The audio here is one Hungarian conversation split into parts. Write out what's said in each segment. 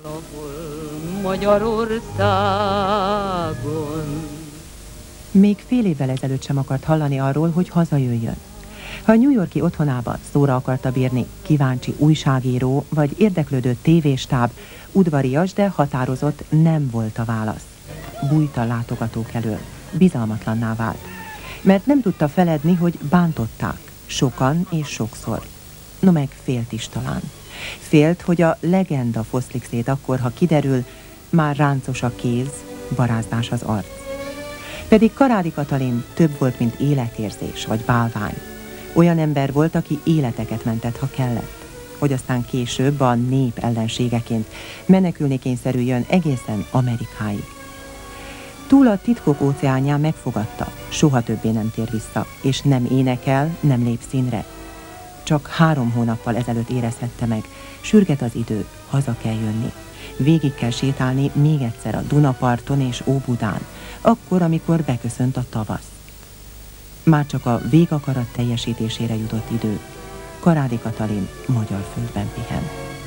Magyarországon. Még fél évvel ezelőtt sem akart hallani arról, hogy hazajöjjön. Ha a New York-i otthonában szóra akarta bírni kíváncsi újságíró vagy érdeklődő tévéstáb, udvarias, de határozott nem volt a válasz. Bújt a látogatók elől, bizalmatlanná vált. Mert nem tudta feledni, hogy bántották, sokan és sokszor. No meg félt is talán. Félt, hogy a legenda foszlik szét akkor, ha kiderül, már ráncos a kéz, barázdás az arc. Pedig Karádi Katalin több volt, mint életérzés vagy bálvány. Olyan ember volt, aki életeket mentett, ha kellett, hogy aztán később a nép ellenségeként menekülni kényszerüljön egészen Amerikáig. Túl a titkok óceánján megfogadta, soha többé nem tér vissza, és nem énekel, nem lép színre. Csak 3 hónappal ezelőtt érezhette meg, sürget az idő, haza kell jönni. Végig kell sétálni még egyszer a Dunaparton és Óbudán, akkor, amikor beköszönt a tavasz. Már csak a végakarat teljesítésére jutott idő. Karádi Katalin magyar földben pihen.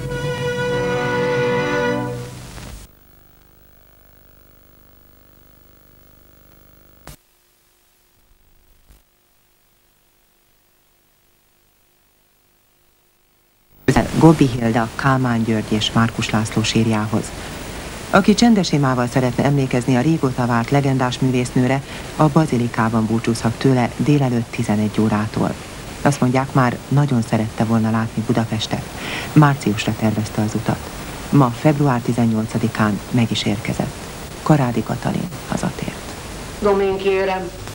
Gobbi Hilda, Kálmán György és Márkus László sírjához. Aki csendes imával szeretne emlékezni a régóta várt legendás művésznőre, a Bazilikában búcsúzhat tőle délelőtt 11 órától. Azt mondják, már nagyon szerette volna látni Budapestet. Márciusra tervezte az utat. Ma, február 18-án meg is érkezett. Karádi Katalin hazatért. Dominkérem,